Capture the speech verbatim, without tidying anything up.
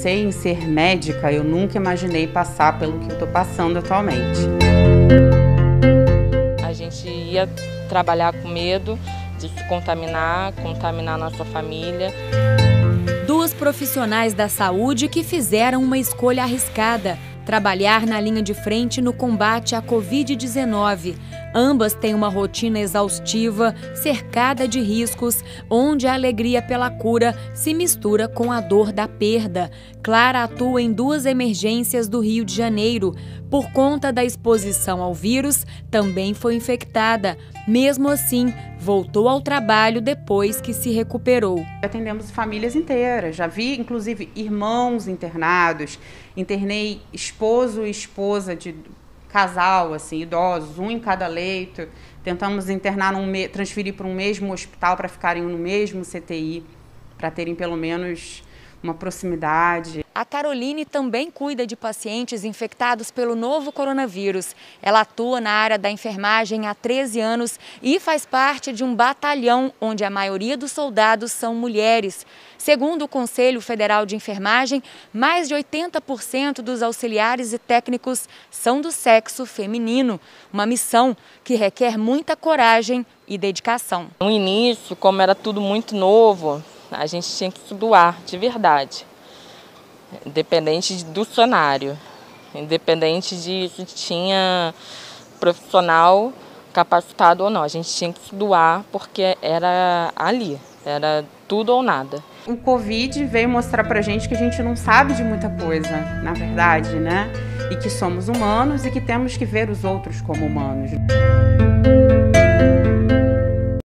pensei em ser médica, eu nunca imaginei passar pelo que eu estou passando atualmente. A gente ia trabalhar com medo de se contaminar, contaminar nossa família. Duas profissionais da saúde que fizeram uma escolha arriscada: trabalhar na linha de frente no combate à Covid dezenove. Ambas têm uma rotina exaustiva, cercada de riscos, onde a alegria pela cura se mistura com a dor da perda. Clara atua em duas emergências do Rio de Janeiro. Por conta da exposição ao vírus, também foi infectada. Mesmo assim, voltou ao trabalho depois que se recuperou. Atendemos famílias inteiras, já vi inclusive irmãos internados, internei esposo e esposa de casal, assim, idosos, um em cada leito. Tentamos internar, num, transferir para um mesmo hospital para ficarem no mesmo C T I, para terem pelo menos uma proximidade. A Caroline também cuida de pacientes infectados pelo novo coronavírus. Ela atua na área da enfermagem há treze anos e faz parte de um batalhão onde a maioria dos soldados são mulheres. Segundo o Conselho Federal de Enfermagem, mais de oitenta por cento dos auxiliares e técnicos são do sexo feminino. Uma missão que requer muita coragem e dedicação. No início, como era tudo muito novo, a gente tinha que se doar de verdade, independente do cenário, independente de se tinha profissional capacitado ou não. A gente tinha que se doar porque era ali, era tudo ou nada. O Covid veio mostrar pra gente que a gente não sabe de muita coisa, na verdade, né? E que somos humanos e que temos que ver os outros como humanos.